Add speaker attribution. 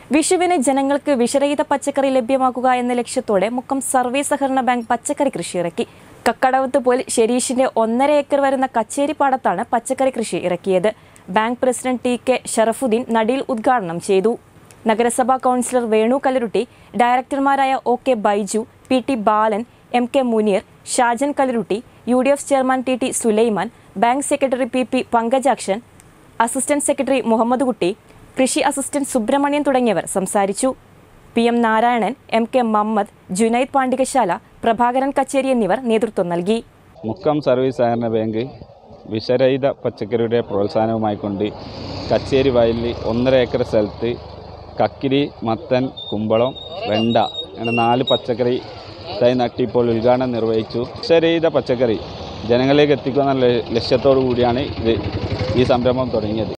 Speaker 1: വിഷുവിന് ജനങ്ങൾക്ക് വിഷരഹിത പച്ചക്കറി ലഭ്യമാക്കുക എന്ന ലക്ഷ്യത്തോടെ മുക്കം സർവീസ് സഹകരണ ബാങ്ക് പച്ചക്കറി കൃഷി ഇറക്കി. കക്കടവത്ത് പോൽ ഷെരീഷിന്റെ 1.5 ഏക്കർ വരുന്ന കച്ചേരി പാടത്താണ് പച്ചക്കറി കൃഷി ഇറക്കിയത്. Bank president T K. ഷറഫുദ്ദീൻ നടിയിൽ ഉദ്ഘാടനം ചെയ്തു. നഗരസഭാ കൗൺസിലർ വേണു കല്ലരുട്ടി, ഡയറക്ടർമാരായ O K. Baiju, P T. Balan, M K. Muneer, Shajan Kallarutti, UDF chairman T T. Sulaiman, bank secretary P P. Pankajakshan, assistant secretary Muhammad Kutty, കൃഷി അസിസ്റ്റന്റ് സുബ്രഹ്മണ്യൻ തുടങ്ങിയവർ സംസാരിച്ചു. പി.എം. നാരായണൻ, എം.കെ. മമ്മദ്, ജുനൈദ് പാണ്ടികശാല, പ്രഭാകരൻ കച്ചേരി എന്നിവർ നേതൃത്വം നൽകി.
Speaker 2: മുക്കം സർവീസ് സഹകരണ ബാങ്ക് വിഷരഹിത പച്ചക്കറിയുടെ പ്രോത്സാഹനവുമായിക്കൊണ്ട് കച്ചേരി വയലിൽ 1.5 ഏക്കർ സ്ഥലത്ത് കക്കിരി, മത്തൻ, കുമ്പളം, വെണ്ട അങ്ങനെ 4 പച്ചക്കറി തൈ നട്ടിപ്പോൾ ഉദ്ഘാടനം നിർവഹിച്ചു. വിഷരഹിത പച്ചക്കറി ജനങ്ങളിലേക്ക് എത്തിക്കുന്ന ലക്ഷ്യത്തോടു കൂടിയാണ് ഈ സംരംഭം തുടങ്ങിയത്.